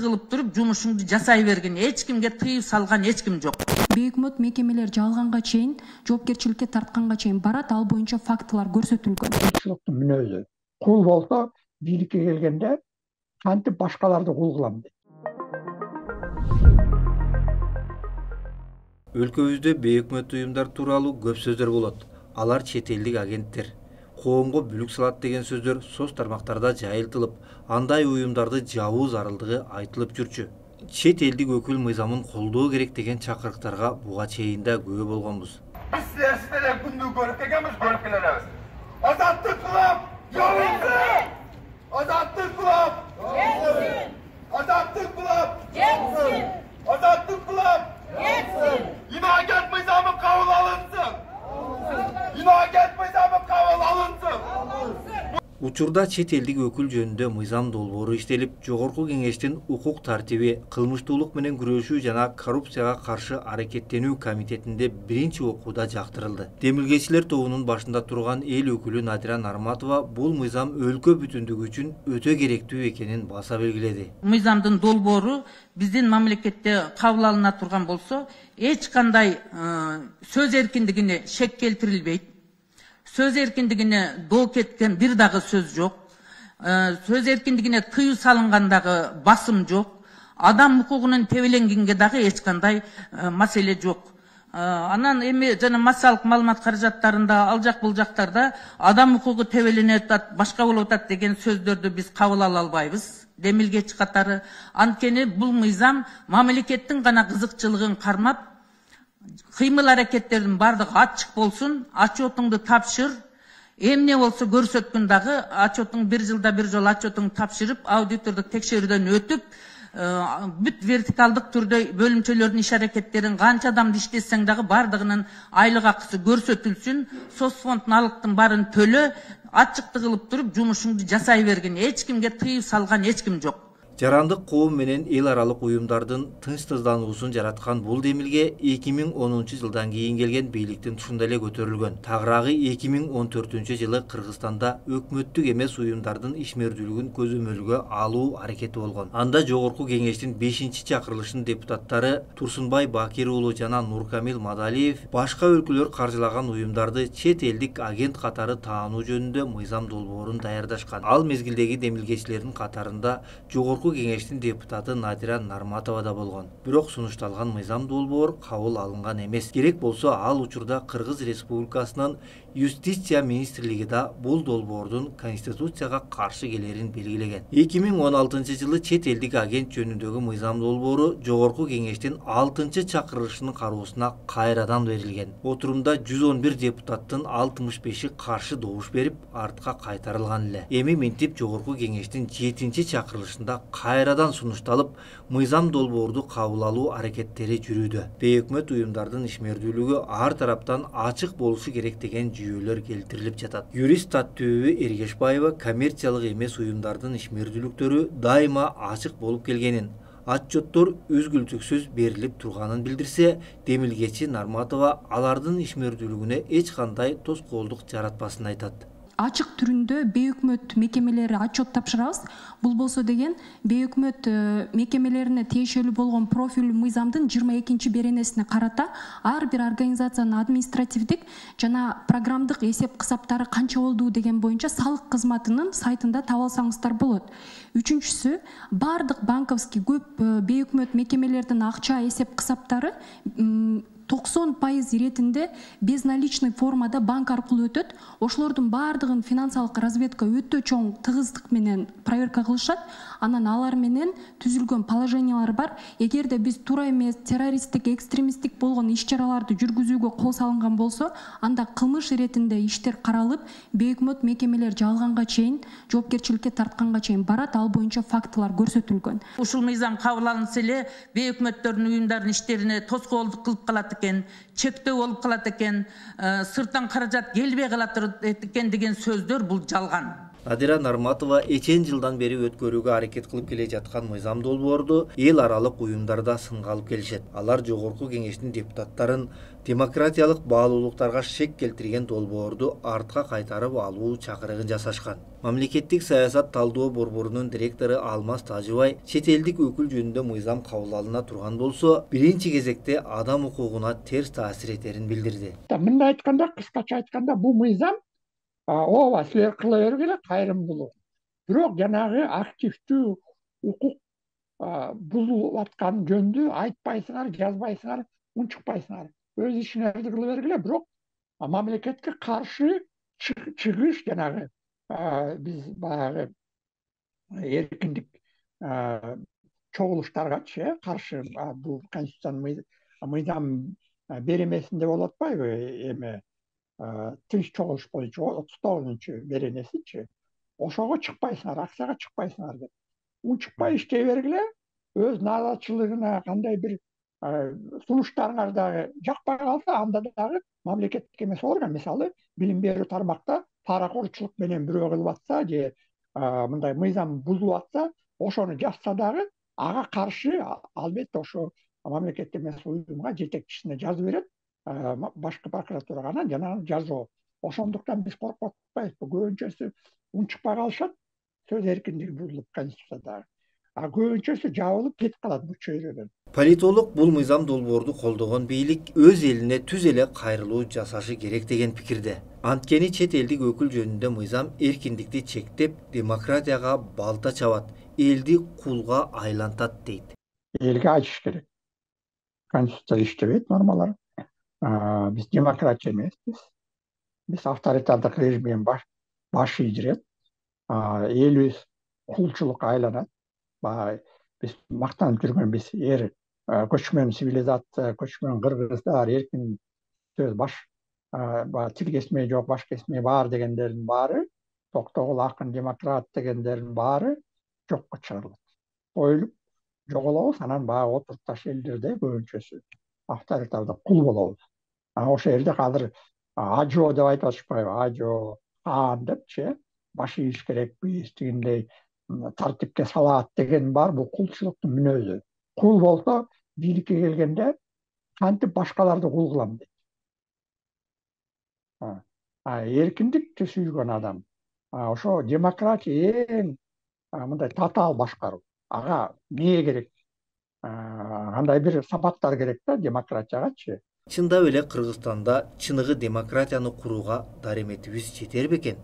кылып туруп жумушуңду жасай бергин. Эч кимге тыюу салган эч ким жок. Бейөкмөт мекемелер жалганга чейин, жоопкерчиликке тартканга чейин барат, ал боюнча фактылар көрсөтүлгөн. Кулчулуктун мүнөзү. Кул болсо, бийликке келгенде кантип башкаларды кул кылам дейт. Өлкөбүздө бейөкмөт уюмдар тууралуу көп сөздөр болот. Алар чет элдик агенттер. Коомго бүлүк салат деген сөздөр соц тармактарда жайылтылып, андай уюмдарды жабуу зарылдыгы айтылып жүрчү. Чет элдик өкүл мыйзамын колдоо керек деген чакырыктарга буга чейин да күбө болгонбуз. Биз силерден күндү көрүп келебиз. Азаттык кылып, жолуңду! Азаттык кылып, жетсин! Азаттык кылып, жетсин! Азаттык кылып, жетсин! İnagent mıyzamı kabul alınsın! İnagent mıyzamı kabul alınsın! Учурда чет элдик өкүл жөнүндө мыйзам долбоору иштелип, Жогорку кеңештин укук тартиби, кылмыштуулук менен күрөшүү жана коррупцияга каршы аракеттенүү комитетинде биринчи окууда жактырылды. Демилгечилер тобунун башында турган эл өкүлү Надира Нарматова бул мыйзам өлкө бүтүндүгү үчүн өтө керектүү экенин баса белгиледи. Мыйзамдын долбоору биздин мамлекетте кабыл алына турган болсо, эч кандай сөз эркиндигине шек келтирилбейт. Söz erkindigine doğu ketken bir dağı söz yok. Söz erkindigine tıyı salıngandağı basım yok. Adam hukukunun tevelenginge dağı hiç kanday mesele yok. Anan emi jana masalык маалымат каражаттарында алжак булжактарда адам hukuku tevelenет başka болуп атат деген сөздөрдү биз кабыл ала албайбыз. Демилгечи катары анткени бул мыйзам мамлекеттин гана кызыкчылыгын кармап, кыймыл аракеттердин бардыгы ачык болсун, отчетуңду тапшыр. Эмне болсо көрсөткүн дагы отчетуң бир жылда бир жолу отчетуңду тапшырып, аудитордук текшерүүдөн өтүп, бүт вертикалдык түрдө бөлүмчөлөрдүн иш аракеттерин канча адамды иштетсең дагы бардыгынын айлык акысы көрсөтүлсүн, соцфонд налыктын баарын төлө, ачыкты кылып туруп жумушуңду жасай бергин. Эч кимге тыюу салган эч ким жок. Жарандык коом менен эл аралык уюмдардын тынчсыздануусун жараткан бул демилге 2010 жылдан кийин келген бийликтин тушунда эле көтөрүлгөн. Тагыраагы 2014 жылы Кыргызстанда өкмөттүк эмес уюмдардын ишмердүүлүгүн көзөмөлгө алуу аракети болгон. Анда Жогорку кеңештин 5-чакырылышынын депутаттары Турсунбай Бакир уулу жана Нуркамил Мадалиев башка өлкөлөр каржылаган уюмдарды чет элдик агент катары таануу жөнүндө мыйзам долбоорун даярдашкан. Ал мезгилдеги демилгечилердин катарында Жогорку кеңештин депутаты Надира Нарматова да болгон. Бирок сунушталган мыйзам долбоор кабыл алынган эмес. Керек болсо ал учурда Кыргыз Республикасынын Юстиция министрлиги да бул долбоордун конституцияга каршы келерин белгилеген. 2016 жылы чет элдик агент жөнүндөгү мыйзам долбоору Жогорку кеңештин 6-чакырылышынын кароосуна кайрадан берилген. Отурумда 111 депутаттын 65-и каршы добуш берип, артка кайтарылган эле. Эми минтип Жогорку кеңештин 7-чакырылышында кайрадан сунушталып, мыйзам долбоорду кабыл алуу аракеттери жүрүүдө. Бейөкмөт уюмдардын ишмердүүлүгү ар тараптан ачык болушу керек деген жүйөлөр келтирилип жатат. Юрист Таттөбү Эргешбаева коммерциялык эмес уюмдардын ишмердүүлүктөрү дайыма ачык болуп келгенин, отчеттор үзгүлтүксүз берилип турганын билдирсе, демилгечи Нарматова алардын ишмердүүлүгүнө эч кандай тоскоолдук жаратпасын айтат. Ачык түрүндө бейөкмөт мекемелери отчет тапшырабыз. Бул болсо деген бейөкмөт мекемелерине тиешелүү болгон профиль мыйзамдын 22 беренесине карата ар бир организациянын административдик жана программдык эсеп кысаптары канча болду деген боюнча салык кызматынын сайтында таба алсаңыздар болот. Үчүнчүсү, бардык банковский көп бейөкмөт мекемелердин акча эсеп кысаптары 90% иретинде безналичный формада банк аркылуу өтөт. Ошолордун бардыгын финансылык разведка өтө чоң тыгыздык менен проверка кылышат. Анан алар менен түзүлгөн положениялар бар. Эгерде биз туура эмес террористтик, экстремисттик болгон иш-чараларды жүргүзүүгө кол салынган болсо, анда кылмыш иретинде иштер каралып, бейөкмөт мекемелер жалганга чейин, жоопкерчиликке тартканга чейин барат, ал боюнча фактылар көрсөтүлгөн. Ушул мыйзам кабыл алынса эле бейөкмөттөрдүн уюмдардын иштерине тоскоолдук кылып калат экен, чектөө болуп калат экен, сырттан каражат келбей калат экен деген сөздөр бул жалган. Надира Нарматова эчен жылдан бери өткөрүүгө аракет кылып келе жаткан мыйзам долбоорду эл аралык уюмдарда сынга алып келишет. Алар жогорку кеңештин депутаттарын демократиялык баалуулуктарга шек келтирген долбоорду артка кайтарып алуу чакырыгын жасашкан. Мамлекеттик саясат талдоо борборунун директору Алмаз Тажыбай чет элдик өкүл жөнүндө мыйзам кабыл алына турган болсо, биринчи кезекте адам укугуна терс таасир этерин билдирди. Мындай айтканда, кыскача айтканда, бул мыйзам ооба силер кыла бергиле кайрымдуулук. Бирок жанагы активдүү укук бузулуп аткан жөнүндө айтпайсыңар, жазбайсыңар, унчукпайсыңар. Өз ишиңерди кыла бергиле, бирок мамлекетке каршы чыгыш жанагы биз баягы эркиндик чогулуштаргачы каршы бул конституциянын мыйзам беренесинде болуп атпайбы, эме тынч чогулуш боюнча 39 беренесичи, ошого чыкпайсыңар, акцияга чыкпайсыңар деп. Унчукпай иштей бергиле, өз наазачылыгына кандай бир сунуштарыңар дагы жакпай калса, анда дагы мамлекеттик эмес орган, мисалы билим берүү тармакта паракорчулук менен бирөө кылып атса же мындай мыйзам бузулуп атса, ошону жазса дагы ага каршы албетте ошо мамлекеттик эмес уюмга жетекчисине жазып берет, башкы прокуратурага анан жанагы жазуу. Ошондуктан биз коркуп атпайбыз. Көбүнчөсү унчукпай калышат, сөз эркиндиги бузулуп конституцияда. Көбүнчөсү жабылып кетип калат бул чөйрөдөн. Политолог бул мыйзам долбоорду колдогон бийлик өз элине түз эле кайрылуу жасашы керек деген пикирде. Анткени чет элдик өкүл жөнүндө мыйзам эркиндикти чектеп, демократияга балта чабат, элди кулга айлантат дейт. Элге айтыш керек. Конституция иштебейт, нормалар. Биз демократия эмеспиз. Биз авторитардык режимден баш ийдирет. Элибиз кулчулукка айланат. Биз мактанып жүргөн биз көчмөн цивилизация, көчмөн кыргыздар, эркин сөз баш тил кесмей жок, баш кесмей бар дегендердин баары, токтогул акын демократ дегендердин баары жокко чыгарылат. Коюлуп жоголобуз, анан баягы отурташ элдерде көбүнчөсү авторитардык кул болобуз. Ошол жерде азыр ажо деп айтып атышпайбы, ажо хаан депчи, баш ийиш керекпиз, тигиндей тартипке салат деген бар, бул кулчулуктун мүнөзү. Кул болсо бийликке келгенде кантип башкаларды кул кылам дейт. Эркиндикти сүйгөн адам, ошо демократия эң мындай татаал башкаруу. Ага эмне керек? Кандай бир сапаттар керек да демократиягачы. Чындап эле Кыргызстанда чыныгы демократияны курууга дареметибиз жетер бекен?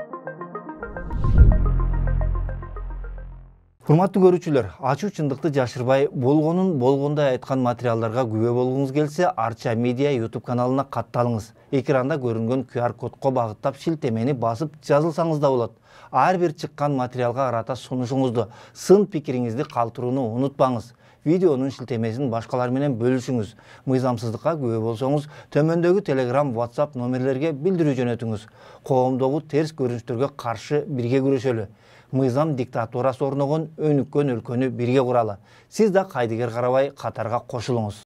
Урматтуу көрүүчүлөр, ачуу чындыкты жашырбай, болгонун болгондой айткан материалдарга күбө болгуңуз келсе, Арча Медиа YouTube каналына катталыңыз. Экранда көрүнгөн QR кодко багыттап шилтемени басып жазылсаңыз да болот. Ар бир чыккан материалга карата сунушуңузду, сын пикириңизди калтырууну унутпаңыз. Видеонун шилтемесин башкалар менен бөлүшүңүз. Мыйзамсыздыкка күбө болсоңуз, төмөндөгү Telegram, WhatsApp номерлерге билдирүү жөнөтүңүз. Коомдогу терс көрүнүштөргө каршы бирге күрөшөлү. Мыйзам диктатурасы орногон өнүккөн өлкөнү бирге куралы. Сиз да кайдыгер карабай катарга кошулуңуз.